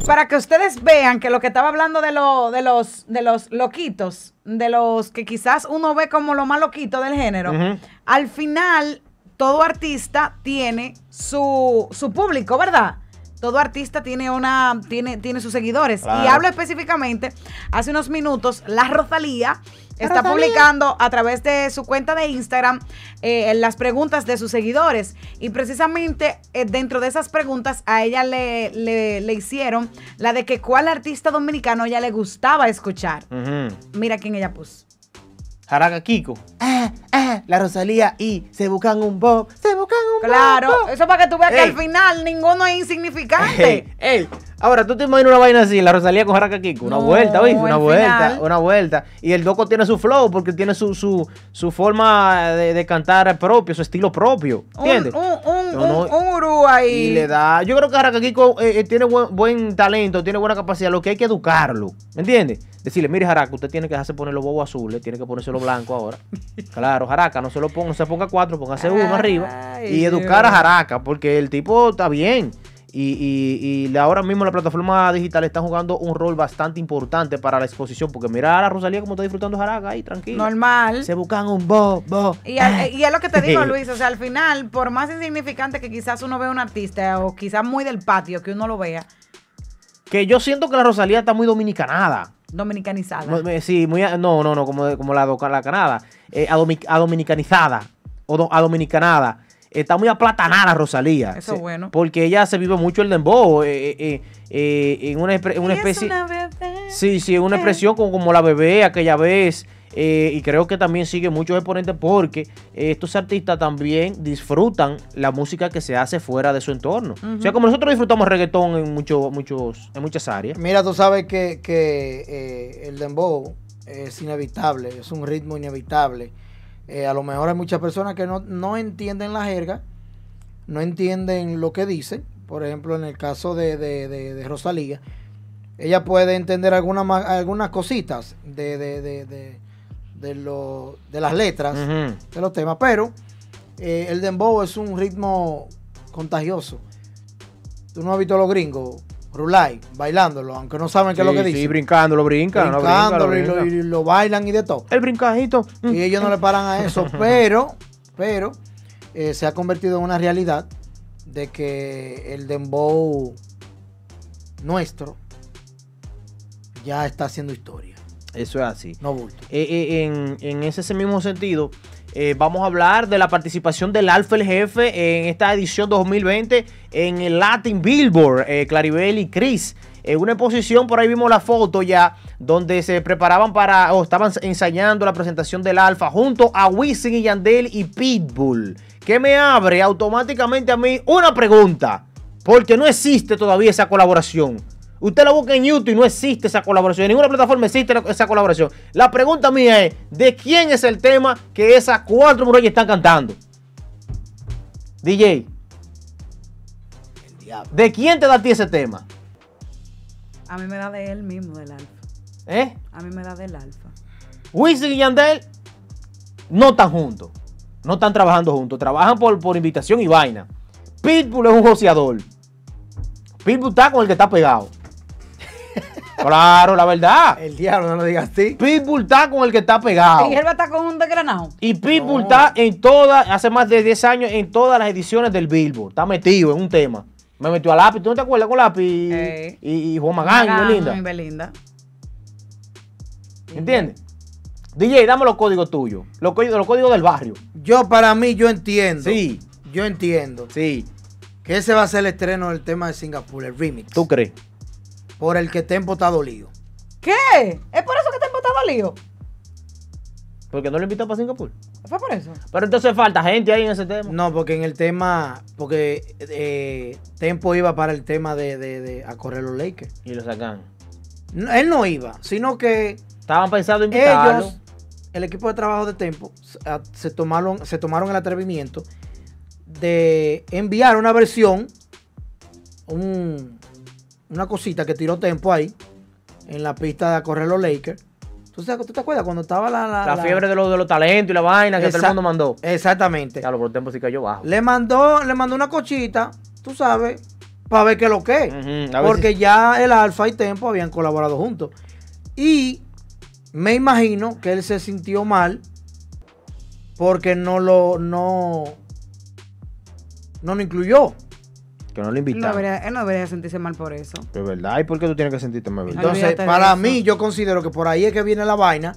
para que ustedes vean que lo que estaba hablando de los loquitos, de los que quizás uno ve como lo más loquito del género, al final todo artista tiene su público, ¿verdad? Todo artista tiene sus seguidores. Claro. Y hablo específicamente, hace unos minutos, la Rosalía está publicando a través de su cuenta de Instagram las preguntas de sus seguidores. Y precisamente dentro de esas preguntas a ella le hicieron la de que cuál artista dominicano a ella le gustaba escuchar. Mira quién ella puso. Jaraca Kiko. La Rosalía y se buscan un bob. Claro, eso para que tú veas que al final ninguno es insignificante. Ahora, ¿tú te imaginas una vaina así, la Rosalía con Jaraca Kiko? Una vuelta, ¿viste? Una vuelta. Y el Doco tiene su flow porque tiene su forma de cantar propio, su estilo propio. ¿Entiendes? Un gurú ahí. Y le da... Yo creo que Jaraca Kiko tiene buen talento, tiene buena capacidad. Lo que hay que educarlo. ¿Me entiendes? Decirle, mire, Jaraca, usted tiene que dejarse poner los bobos azules, tiene que ponerse los blancos ahora. Claro, Jaraca, no se ponga 4, póngase 1 arriba. Y educar a Jaraca, porque el tipo está bien. Y ahora mismo la plataforma digital está jugando un rol bastante importante para la exposición, porque mira a la Rosalía como está disfrutando Jaraca ahí, tranquilo. Normal. Se buscan un bo. Y es lo que te digo, Luis, o sea, al final, por más insignificante que quizás uno vea un artista, o quizás muy del patio, que uno lo vea. Que yo siento que la Rosalía está muy dominicanada. Dominicanizada. Sí, muy, no, como la Canadá. Dominicanizada. O dominicanada. Está muy aplatanada Rosalía. Eso es bueno. Porque ella se vive mucho el dembow. En una especie. Es una bebé. Sí, en una expresión como la bebé aquella vez. Y creo que también sigue muchos exponentes porque estos artistas también disfrutan la música que se hace fuera de su entorno. O sea, como nosotros disfrutamos reggaetón en muchas áreas. Mira, tú sabes que el dembow es inevitable, es un ritmo inevitable. A lo mejor hay muchas personas que no entienden la jerga, no entienden lo que dicen. Por ejemplo, en el caso de Rosalía, ella puede entender algunas cositas de las letras, de los temas, pero el dembow es un ritmo contagioso. Tú no has visto a los gringos rulay, bailándolo, aunque no saben qué es lo que dicen. Sí, brincándolo, brincan. Y lo bailan y de todo. El brincajito. Y ellos no le paran a eso, pero se ha convertido en una realidad de que el dembow nuestro ya está haciendo historia. Eso es así. No bulto. En ese mismo sentido, vamos a hablar de la participación del Alfa el Jefe en esta edición 2020 en el Latin Billboard, Claribel y Chris. En una exposición, por ahí vimos la foto ya, donde se preparaban estaban ensayando la presentación del Alfa junto a Wisin y Yandel y Pitbull. Que me abre automáticamente a mí una pregunta, porque no existe todavía esa colaboración. Usted la busca en YouTube y no existe esa colaboración. En ninguna plataforma existe esa colaboración. La pregunta mía es, ¿de quién es el tema que esas 4 mujeres están cantando? DJ. ¿De quién te da a ti ese tema? A mí me da de él mismo, del Alfa. A mí me da del Alfa. Wisin y Yandel no están juntos. No están trabajando juntos. Trabajan por invitación y vaina. Pitbull es un joseador. Pitbull está con el que está pegado. Claro, la verdad. El diablo, no lo digas así. Pitbull está con el que está pegado. Y él va a estar con un desgranado. Y Pitbull está hace más de 10 años, en todas las ediciones del Billboard. Está metido en un tema. Me metió a Lápiz. ¿Tú no te acuerdas con Lápiz? Y Juan Magán y Belinda. ¿Entiendes? DJ, dame los códigos tuyos. Los códigos del barrio. Para mí, yo entiendo. Sí. Yo entiendo. Sí. Que ese va a ser el estreno del tema de Singapur, el remix. ¿Tú crees? Por el que Tempo está dolido. ¿Qué? ¿Es por eso que Tempo está dolido? ¿Porque no lo invitó para Singapur? ¿Fue por eso? Pero entonces falta gente ahí en ese tema. No, porque en el tema, Tempo iba para el tema de a correr los Lakers. Y lo sacan. No, él no iba, sino que estaban pensando en invitarlo. Ellos, el equipo de trabajo de Tempo, se tomaron el atrevimiento de enviar una versión, una cosita que tiró Tempo ahí en la pista de a correr los Lakers. ¿Tú te acuerdas cuando estaba la fiebre de los talentos y la vaina que todo el mundo mandó? Exactamente. Ya, por Tempo sí cayó bajo. Le mandó una cochita, tú sabes, para ver qué es lo que es. Porque ya el Alfa y Tempo habían colaborado juntos. Y me imagino que él se sintió mal porque no lo incluyó. Que no lo invitaron. Él no debería sentirse mal por eso. Es verdad. ¿Y por qué tú tienes que sentirte mal? Entonces, para mí, yo considero que por ahí es que viene la vaina.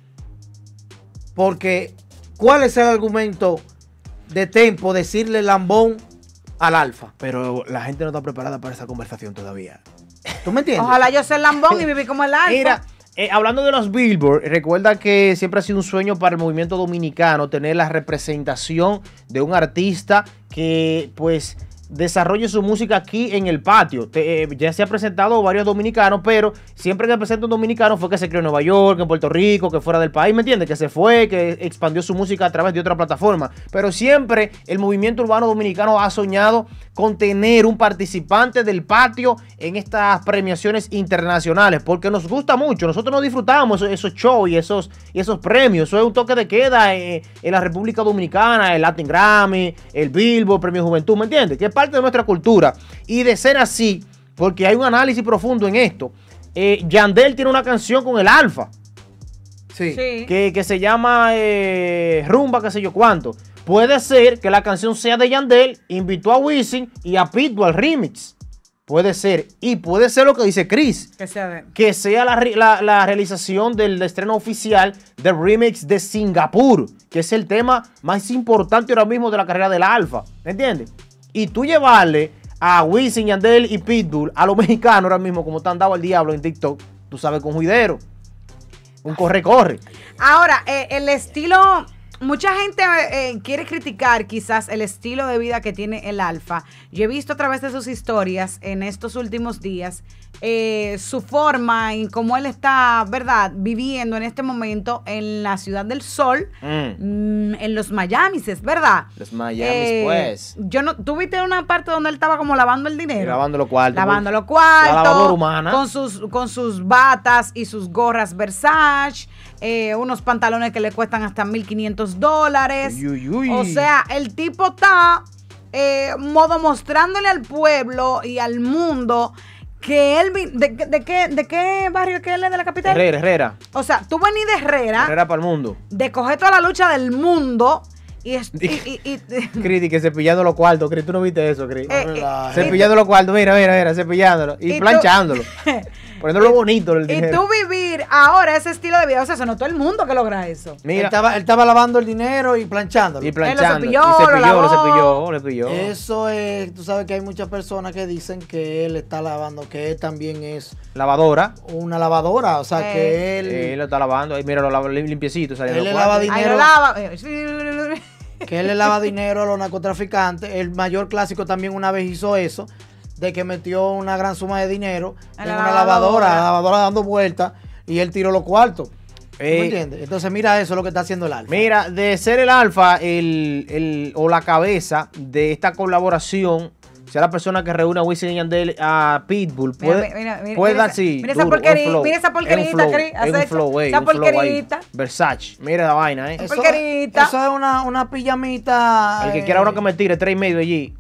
Porque, ¿cuál es el argumento de Tempo decirle lambón al Alfa? Pero la gente no está preparada para esa conversación todavía. ¿Tú me entiendes? Ojalá yo sea el lambón y vivir como el Alfa. Mira, hablando de los Billboard, recuerda que siempre ha sido un sueño para el movimiento dominicano tener la representación de un artista que, pues, desarrolle su música aquí en el patio. Ya se ha presentado varios dominicanos, pero siempre que presenta un dominicano fue que se creó en Nueva York, en Puerto Rico, que fuera del país, ¿me entiendes? Que se fue, que expandió su música a través de otra plataforma. Pero siempre el movimiento urbano dominicano ha soñado con tener un participante del patio en estas premiaciones internacionales, porque nos gusta mucho. Nosotros nos disfrutamos esos shows y esos premios. Eso es un toque de queda en la República Dominicana, el Latin Grammy, el Billboard, Premio Juventud, ¿me entiendes? Que es parte de nuestra cultura. Y de ser así, porque hay un análisis profundo en esto, Yandel tiene una canción con el Alfa. Sí. Que se llama Rumba, qué sé yo cuánto. Puede ser que la canción sea de Yandel, invitó a Wisin y a Pitbull al remix. Puede ser. Y puede ser lo que dice Chris. Que sea la realización del estreno oficial del remix de Singapur, que es el tema más importante ahora mismo de la carrera del Alfa. ¿Me entiendes? Y tú llevarle a Wisin, Yandel y Pitbull a los mexicanos ahora mismo, como están dado al diablo en TikTok, tú sabes, con juidero. Un corre-corre. Ahora, el estilo... Mucha gente quiere criticar quizás el estilo de vida que tiene el Alfa. Yo he visto a través de sus historias en estos últimos días su forma en cómo él está, ¿verdad?, viviendo en este momento en la Ciudad del Sol, en los Miamis, ¿verdad? Los Miamis, pues. ¿Tú viste una parte donde él estaba como lavando el dinero? Lavando los cuartos. Lavando los cuartos. La lavadora humana. Con sus batas y sus gorras Versace. Unos pantalones que le cuestan hasta $1,500. O sea, el tipo está mostrándole al pueblo y al mundo que él... ¿De qué barrio que él es de la capital? Herrera. O sea, tú venís de Herrera. Herrera para el mundo. De coger toda la lucha del mundo. Cris, que cepillando los cuartos. Cris, tú no viste eso, Cris. Cepillando los cuartos, mira, cepillándolo. Y planchándolo. Poniéndolo bonito el dinero. Y tú vivir ahora ese estilo de vida, o sea, eso no todo el mundo que logra eso. Mira, él estaba lavando el dinero y planchándolo. Él lo cepilló. Eso es, tú sabes que hay muchas personas que dicen que él está lavando, que él también es lavadora. Una lavadora, o sea, que él lo está lavando. Ahí mira, lo lava limpiecito. Él le lava dinero. Ahí lo lava. Que él le lava dinero a los narcotraficantes. El mayor clásico también una vez hizo eso, de que metió una gran suma de dinero en una lavadora dando vueltas y él tiró los cuartos. ¿Me entiendes? Entonces mira eso es lo que está haciendo el Alfa. Mira, de ser el Alfa o la cabeza de esta colaboración, sea la persona que reúne a Wisin y Yandel, a Pitbull, puede dar así. Mira esa porquerita, Cris. Esa porquerita. Versace, mira la vaina, Esa porquerita. Eso es una pijamita. El que quiera uno que me tire 3.5 allí.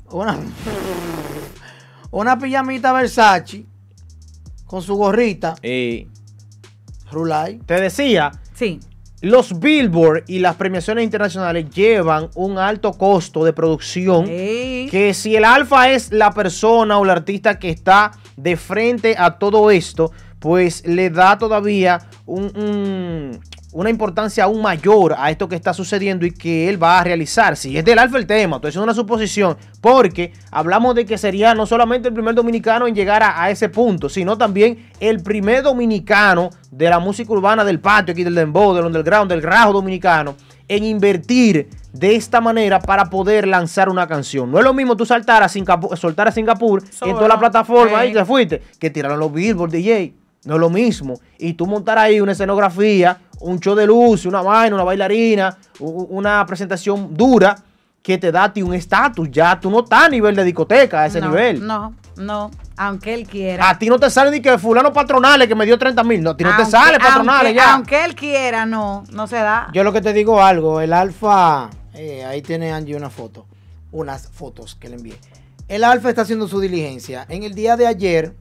Una pijamita Versace con su gorrita. Rulay. Te decía. Sí. Los Billboard y las premiaciones internacionales llevan un alto costo de producción. Que si el Alfa es la persona o el artista que está de frente a todo esto, pues le da todavía una importancia aún mayor a esto que está sucediendo y que él va a realizar. Si es del Alfa el tema, estoy haciendo una suposición, porque hablamos de que sería no solamente el primer dominicano en llegar a ese punto, sino también el primer dominicano de la música urbana del patio, aquí del dembow, del underground, del rajo dominicano, en invertir de esta manera para poder lanzar una canción. No es lo mismo tú soltar a Singapur en toda la plataforma y te fuiste, que tiraron los Billboard DJ. No es lo mismo. Y tú montar ahí una escenografía, un show de luz, una vaina, una bailarina, una presentación dura que te da a ti un estatus. Ya tú no estás a nivel de discoteca, a ese nivel. No, aunque él quiera. A ti no te sale ni que fulano patronales que me dio 30,000. No, a ti no te sale patronales ya. Aunque él quiera, no se da. Yo lo que te digo algo, el Alfa, ahí tiene Angie unas fotos que le envié. el Alfa está haciendo su diligencia. En el día de ayer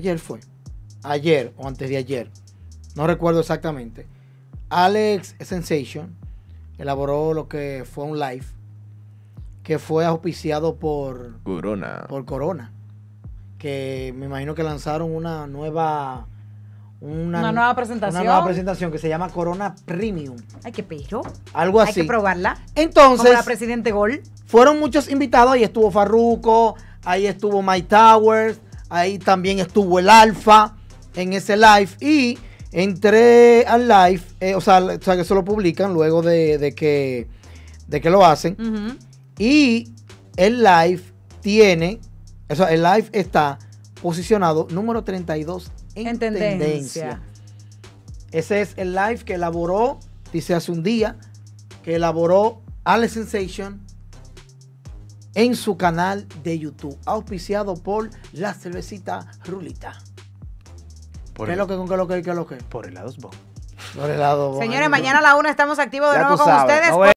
o antes de ayer, no recuerdo exactamente, Alex Sensation elaboró lo que fue un live que fue auspiciado por Corona, que me imagino que lanzaron una nueva presentación que se llama Corona Premium. Ay, qué perro. Algo así. Hay que probarla. Entonces, como la Presidente Gol. Fueron muchos invitados. Ahí estuvo Farruko, ahí estuvo Mike Towers, ahí también estuvo el Alfa en ese live. Y entré al live, o sea que eso lo publican luego de que lo hacen. Uh-huh. Y el live el live está posicionado número 32 en tendencia. Ese es el live que elaboró, dice hace un día, que elaboró Alex Sensation en su canal de YouTube, auspiciado por la cervecita Rulita. ¿Qué es lo que? Por helados Bon. Por helado Bon. Señores, mañana a la 1 estamos activos de Ya nuevo tú con sabes. ustedes Nos por